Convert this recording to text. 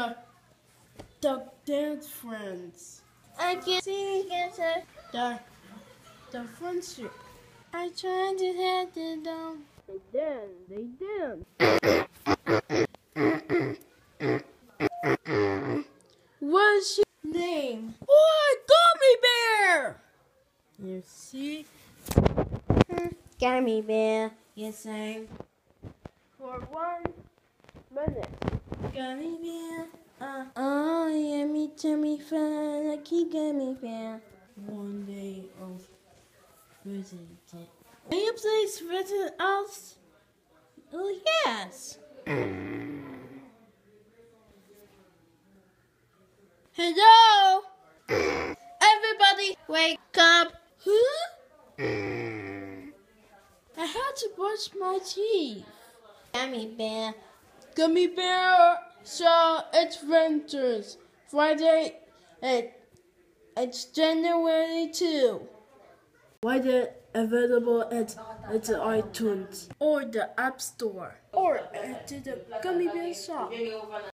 the dance friends. I can see The friendship. I tried to head it down. And then they dance. What's your name? What? Gummy bear! You see? Gummy bear. Yes, I. For 1 minute. Gummy bear. Oh, yummy, tummy fun. Lucky gummy bear. One day of visiting. Can you please visit us? Oh, yes. Hello? Everybody, wake up. Huh? I had to brush my teeth. Gummy bear. Gummy bear show adventures. Friday it's January 2. Friday available at iTunes or the App Store or at the Gummy Bear shop.